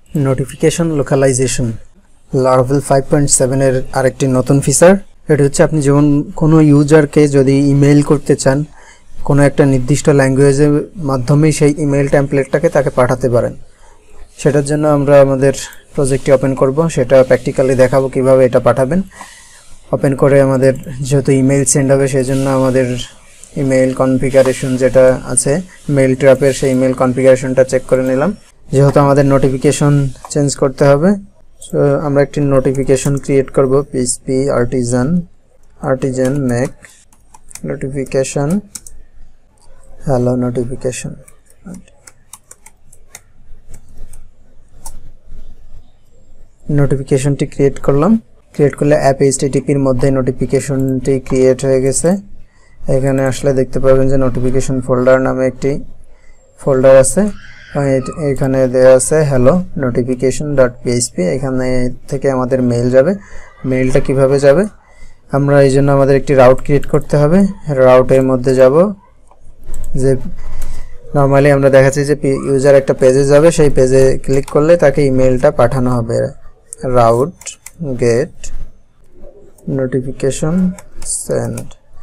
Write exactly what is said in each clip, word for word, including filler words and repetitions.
Notification localization Laravel five point seven এর আরেকটি নতুন ফিচার। এটা হচ্ছে আপনি যেমন কোনো ইউজারকে যদি ইমেইল করতে চান কোনো একটা নির্দিষ্ট ল্যাঙ্গুয়েজের মাধ্যমে সেই ইমেইল টেমপ্লেটটাকে তাকে পাঠাতে পারেন। সেটার জন্য আমরা আমাদের প্রজেক্টটি ওপেন করব, সেটা প্র্যাকটিক্যালি দেখাবো কিভাবে এটা পাঠাবেন। ওপেন করে আমাদের যেহেতু ইমেইল সেন্ড হবে সেজন্য আমাদের ইমেইল কনফিগারেশন যেটা আছে মেইল ট্র্যাপের সেই ইমেইল কনফিগারেশনটা চেক করে নিলাম। যেহেতু আমাদের নোটিফিকেশন চেঞ্জ করতে হবে, সো আমরা একটি নোটিফিকেশন ক্রিয়েট করব। PHP artisan artisan make notification hello notification. নোটিফিকেশনটি ক্রিয়েট করলাম। ক্রিয়েট করলে অ্যাপ এইচটিটিপির মধ্যে নোটিফিকেশনটি ক্রিয়েট হয়ে গেছে। এখানে আসলে দেখতে পাবেন যে নোটিফিকেশন ফোল্ডার নামে একটি ফোল্ডার আছে, এখানে দেওয়া আছে হ্যালো নোটিফিকেশন ডট পিএইচপি। এখানে থেকে আমাদের মেইল যাবে। মেইলটা কিভাবে যাবে, আমরা এই জন্য আমাদের একটি রাউট ক্রিয়েট করতে হবে। রাউটের মধ্যে যাব, যে নর্মালি আমরা দেখাচ্ছি যে ইউজার একটা পেজে যাবে, সেই পেজে ক্লিক করলে তাকে ইমেইলটা পাঠানো হবে। Route get notification send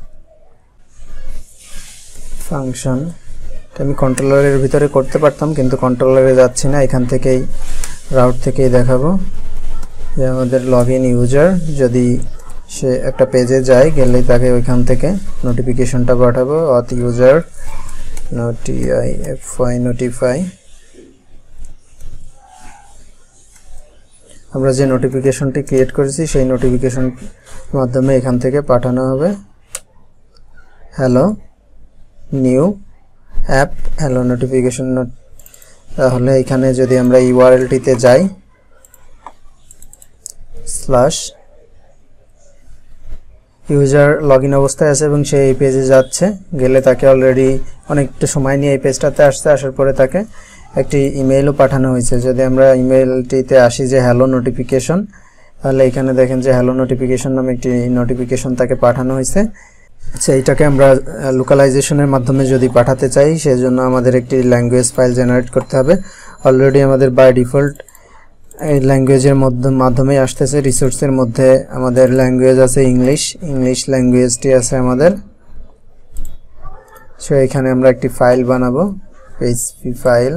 function. আমি কন্ট্রোলারের ভিতরে করতে পারতাম কিন্তু কন্ট্রোলারে যাচ্ছি না, এখান থেকেই রাউট থেকেই দেখাবো যে আমাদের লগ ইন ইউজার যদি সে একটা পেজে যায় গেলেই তাকে ওইখান থেকে নোটিফিকেশনটা পাঠাবো। অথ ইউজার নোটিআই এফআই নোটিফাই। আমরা যে নোটিফিকেশনটি ক্রিয়েট করেছি সেই নোটিফিকেশন মাধ্যমে এখান থেকে পাঠানো হবে hello new app hello notification. তাহলে এখানে যদি আমরা ইউআরএলটিতে যাই স্ল্যাশ ইউজার লগ ইন অবস্থায় আছে এবং সে এই পেজে যাচ্ছে, গেলে তাকে অলরেডি অনেকটা সময় নিয়ে এই পেজটাতে আসছে। আসার পরে তাকে একটি ইমেইলও পাঠানো হয়েছে। যদি আমরা ইমেইলটিতে আসি যে হ্যালো নোটিফিকেশন, তাহলে এখানে দেখেন যে হ্যালো নোটিফিকেশন নামে একটি নোটিফিকেশন তাকে পাঠানো হয়েছে। আচ্ছা, এইটাকে আমরা লোকালাইজেশনের মাধ্যমে যদি পাঠাতে চাই সেজন্য আমাদের একটি ল্যাঙ্গুয়েজ ফাইল জেনারেট করতে হবে। অলরেডি আমাদের বাই ডিফল্ট এই ল্যাঙ্গুয়েজের মধ্যে মাধ্যমেই আসতেছে। রিসোর্সের মধ্যে আমাদের ল্যাঙ্গুয়েজ আছে ইংলিশ, ইংলিশ ল্যাঙ্গুয়েজটি আছে আমাদের। সো এখানে আমরা একটি ফাইল বানাবো, পিএইচপি ফাইল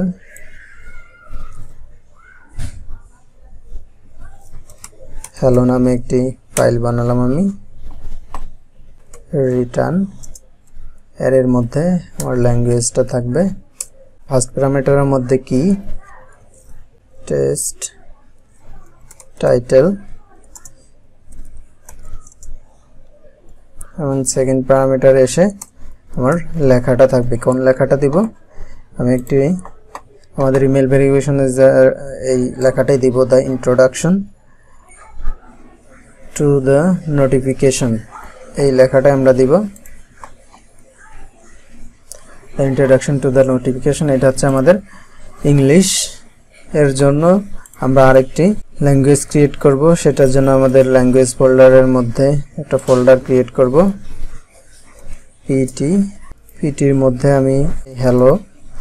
হ্যালো নামে একটি ফাইল বানালাম আমি। রিটার্ন এর মধ্যে আমার ল্যাঙ্গুয়েজটা থাকবে। ফার্স্ট প্যারামিটারের মধ্যে কি টেস্ট টাইটেল এবং সেকেন্ড প্যারামিটার এসে আমার লেখাটা থাকবে। কোন লেখাটা দিব, আমি একটি আমাদের ইমেল ভেরিফিকেশনে এই লেখাটাই দিব, the introduction to the notification. এই লেখাটা আমরা দিব ইন্ট্রোডাকশন টু দ্য নোটিফিকেশন। এটা হচ্ছে আমাদের ইংলিশ। এর জন্য আমরা আরেকটি ল্যাঙ্গুয়েজ ক্রিয়েট করব। সেটার জন্য আমাদের ল্যাঙ্গুয়েজ ফোল্ডারের মধ্যে একটা ফোল্ডার ক্রিয়েট করব, পিটি। পিটির মধ্যে আমি হ্যালো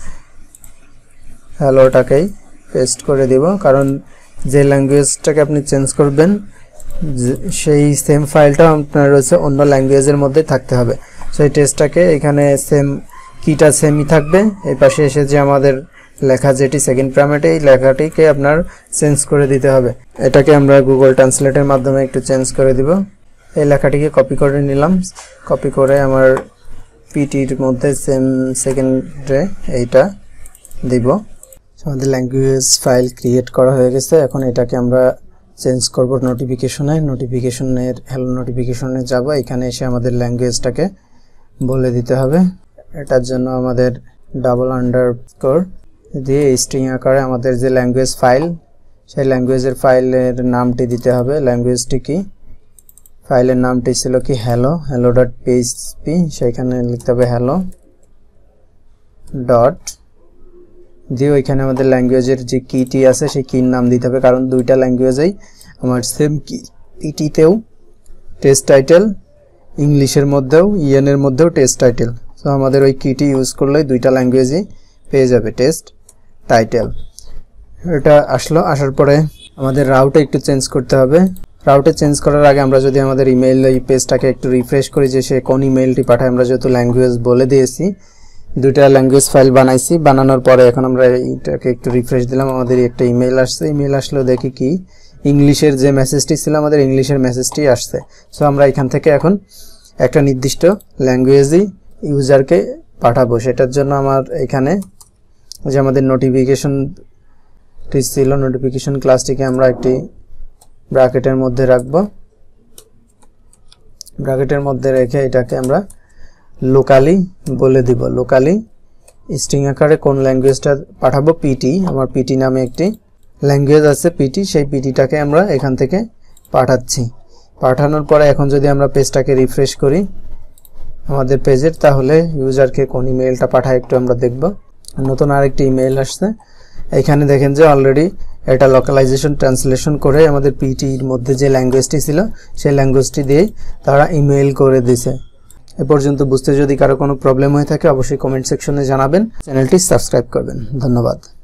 হ্যালোটাকেই পেস্ট করে দিব, কারণ যে ল্যাঙ্গুয়েজটাকে আপনি চেঞ্জ করবেন সেই সেম ফাইলটা আপনার রয়েছে অন্য ল্যাঙ্গুয়েজের মধ্যে থাকতে হবে। সেই টেস্টটাকে এখানে সেম কিটা সেমই থাকবে। এই পাশে এসে যে আমাদের লেখা যেটি সেকেন্ড প্যারামিটারে, এই লেখাটিকে আপনার চেঞ্জ করে দিতে হবে। এটাকে আমরা গুগল ট্রান্সলেটের মাধ্যমে একটু চেঞ্জ করে দিব। এই লেখাটিকে কপি করে নিলাম, কপি করে আমার পিটির মধ্যে সেম সেকেন্ডে এইটা দিব। আমাদের ল্যাঙ্গুয়েজ ফাইল ক্রিয়েট করা হয়ে গেছে। এখন এটাকে আমরা চেঞ্জ করব নোটিফিকেশনে। নোটিফিকেশনের হ্যালো নোটিফিকেশনে যাব, এখানে এসে আমাদের ল্যাঙ্গুয়েজটাকে বলে দিতে হবে। এটার জন্য আমাদের ডাবল আন্ডারস্কোর দিয়ে স্ট্রিং আকারে আমাদের যে ল্যাঙ্গুয়েজ ফাইল সেই ল্যাঙ্গুয়েজের ফাইলের নামটি দিতে হবে। ল্যাঙ্গুয়েজটি কি, ফাইলের নামটি ছিল কি হ্যালো হ্যালো ডট পিএইচপি, সেখানে লিখতে হবে হ্যালো ডট দিয়ে ওইখানে আমাদের ল্যাঙ্গুয়েজের যে কিটি আছে সেই কির নাম দিতে হবে, কারণ দুইটা ল্যাঙ্গুয়েজেই আমার সেম কি। পিটিতেও টেস্ট টাইটেল, ইংলিশের মধ্যেও ইএনের মধ্যেও টেস্ট টাইটেল। তো আমাদের ওই কিটি ইউজ করলে দুইটা ল্যাঙ্গুয়েজই পেয়ে যাবে টেস্ট টাইটেল। এটা আসলো, আসার পরে আমাদের রাউটে একটু চেঞ্জ করতে হবে। রাউটে চেঞ্জ করার আগে আমরা যদি আমাদের ইমেইল এই পেজটাকে একটু রিফ্রেশ করি যে সে কোন ইমেইলটি পাঠায়, আমরা যেহেতু ল্যাঙ্গুয়েজ বলে দিয়েছি, দুইটা ল্যাঙ্গুয়েজ ফাইল বানাইছি, বানানোর পরে এখন আমরা এইটাকে একটু রিফ্রেশ দিলাম, আমাদের একটা ইমেইল আসছে। ইমেইল আসলেও দেখি কি ইংলিশের যে মেসেজটি ছিল আমাদের ইংলিশের মেসেজটি আসছে। সো আমরা এখান থেকে এখন একটা নির্দিষ্ট ল্যাঙ্গুয়েজই ইউজারকে পাঠাবো। সেটার জন্য আমার এখানে যে আমাদের নোটিফিকেশনটি ছিল, নোটিফিকেশন ক্লাসটিকে আমরা একটি ব্র্যাকেটের মধ্যে রাখবো। ব্র্যাকেটের মধ্যে রেখে এটাকে আমরা লোকালি বলে দিব। লোকালি স্ট্রিং আকারে কোন ল্যাঙ্গুয়েজটা পাঠাবো, পিটি, আমার পিটি নামে একটি ল্যাঙ্গুয়েজ আছে পিটি, সেই পিটিটাকে আমরা এখান থেকে পাঠাচ্ছি। পাঠানোর পরে এখন যদি আমরা পেজটাকে রিফ্রেশ করি আমাদের পেজের, তাহলে ইউজারকে কোন ইমেইলটা পাঠায় একটু আমরা দেখব। নতুন আরেকটি ইমেইল আসছে, এখানে দেখেন যে অলরেডি এটা লোকালাইজেশন ট্রান্সলেশন করে আমাদের পিটির মধ্যে যে ল্যাঙ্গুয়েজটি ছিল সেই ল্যাঙ্গুয়েজটি দিয়ে তারা ইমেইল করে দিছে। এ পর্যন্ত বুঝতে যদি কারো কোনো প্রবলেম হয়ে থাকে অবশ্যই কমেন্ট সেকশনে জানাবেন, চ্যানেলটি সাবস্ক্রাইব করবেন। ধন্যবাদ।